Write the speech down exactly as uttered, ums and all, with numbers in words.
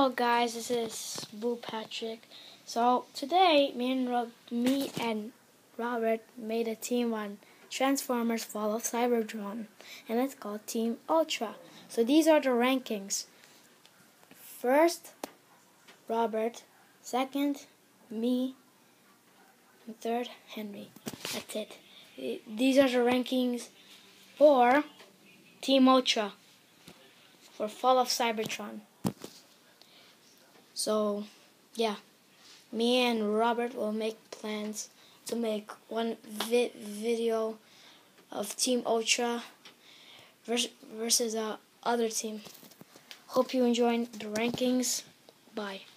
Hello guys, this is Boo Patrick. So today, me and Rob, me and Robert made a team on Transformers: Fall of Cybertron, and it's called Team Ultra. So these are the rankings. First, Robert. Second, me. And third, Henry. That's it. These are the rankings for Team Ultra for Fall of Cybertron. So, yeah, me and Robert will make plans to make one vi video of Team Ultra vers versus uh, other team. Hope you enjoyed the rankings. Bye.